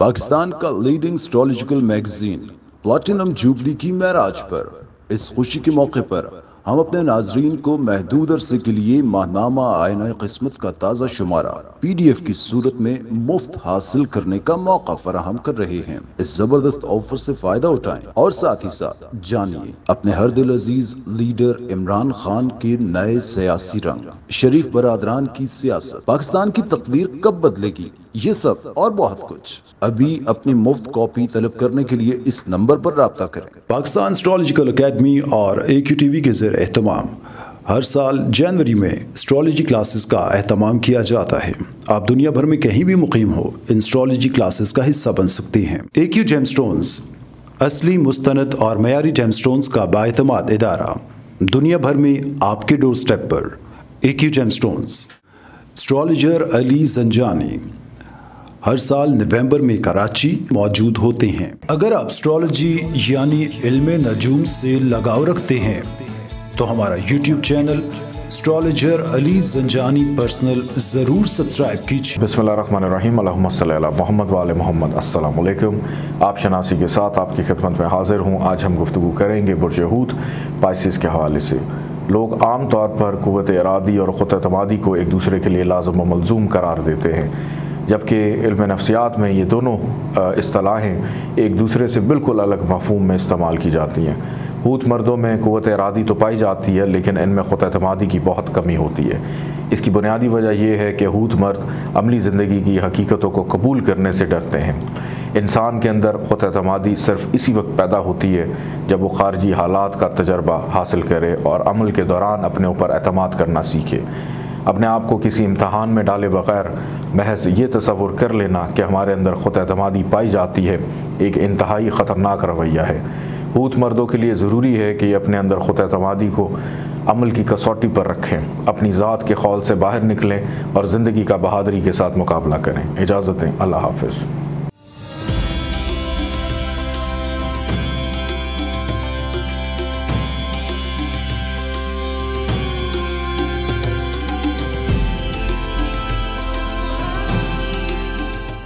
پاکستان کا leading astrological magazine platinum jubilee کی معراج پر اس خوشی کے موقع پر ہم اپنے ناظرین کو محدود عرصے کے لیے ماہنامہ آئینہ قسمت کا تازہ شمارہ PDF کی صورت میں مفت حاصل کرنے کا موقع فراہم کر رہے ہیں۔ اس زبردست آفر سے فائدہ اٹھائیں اور ساتھ ہی ساتھ جانیے اپنے ہر دل عزیز لیڈر عمران خان کے نئے سیاسی رنگ، شریف برادران کی سیاست، پاکستان کی تقدیر کب بدلے گی، یہ سب اور بہت کچھ۔ ابھی اپنی مفت کاپی طلب کرنے کے لیے اس نمبر پر رابطہ کریں۔ پاکستان اسٹرالوجیکل اکیڈمی اور AQ TV کے زیر اہتمام ہر سال جنوری میں اسٹرالوجی کلاسز کا اہتمام کیا جاتا ہے۔ آپ دنیا بھر میں کہیں بھی مقیم ہو، ان اسٹرالوجی کلاسز کا حصہ بن سکتے ہیں۔ AQ جیم سٹونز اصلی مستند اور معیاری جیم سٹونز کا بااعتماد ادارہ، دنیا بھر میں آپ کے ڈور سٹیپ پر۔ AQ gemstones, astrologer Ali Zanjani ہر سال نومبر میں کراچی موجود ہوتے ہیں۔ اگر آپ اسٹرالوجی یعنی علم نجوم سے لگاؤ رکھتے ہیں تو ہمارا YouTube channel astrologer Ali Zanjani personal ضرور سبسکرائب کیجیے۔ بسم اللہ الرحمن الرحیم، اللہم صلی علی محمد وآل محمد۔ السلام علیکم، آپ شناسی کے ساتھ آپ کی خدمت میں حاضر ہوں۔ آج ہم گفتگو کریں گے برج حوت پائسس کے حوالے سے۔ لوگ عام طور پر قوت ارادی اور خود اعتمادی کو ایک دوسرے کے لیے لازم و ملزوم قرار دیتے ہیں، جبکہ علم نفسیات میں یہ دونوں اصطلاحیں ایک دوسرے سے بالکل الگ مفہوم میں استعمال کی جاتی ہیں۔ حوت مردوں میں قوت ارادی تو پائی جاتی ہے، لیکن ان میں خود اعتمادی کی بہت کمی ہوتی ہے۔ اس کی بنیادی وجہ یہ ہے کہ حوت مرد عملی زندگی کی حقیقتوں کو قبول کرنے سے ڈرتے ہیں۔ انسان کے اندر خود اعتمادی صرف اسی وقت پیدا ہوتی ہے جب وہ خارجی حالات کا تجربہ حاصل کرے اور عمل کے دوران اپنے اوپر اعتماد کرنا سیکھے۔ اپنے آپ کو کسی امتحان میں ڈالے بغیر محض یہ تصور کر لینا کہ ہمارے اندر خود اعتمادی پائی جاتی ہے، ایک انتہائی خطرناک رویہ ہے۔ حوت مردوں کے لیے ضروری ہے کہ یہ اپنے اندر خود اعتمادی کو عمل کی کسوٹی پر رکھیں، اپنی ذات کے خول سے باہر نکلیں اور زندگی کا بہادری کے ساتھ مقابلہ کریں۔ اجازت دیں، اللہ حافظ۔